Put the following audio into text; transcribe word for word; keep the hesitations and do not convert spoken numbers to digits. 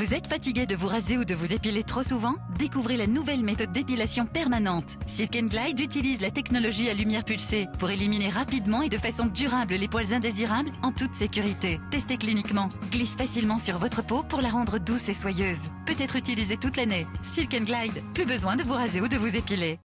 Vous êtes fatigué de vous raser ou de vous épiler trop souvent? Découvrez la nouvelle méthode d'épilation permanente. Silk and Glide utilise la technologie à lumière pulsée pour éliminer rapidement et de façon durable les poils indésirables en toute sécurité. Testez cliniquement. Glisse facilement sur votre peau pour la rendre douce et soyeuse. Peut être utilisée toute l'année. Silk and Glide, plus besoin de vous raser ou de vous épiler.